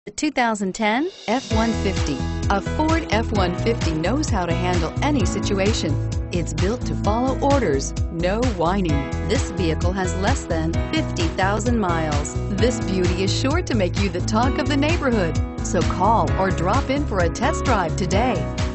The 2010 F-150. A Ford F-150 knows how to handle any situation. It's built to follow orders, no whining. This vehicle has less than 50,000 miles. This beauty is sure to make you the talk of the neighborhood. So call or drop in for a test drive today.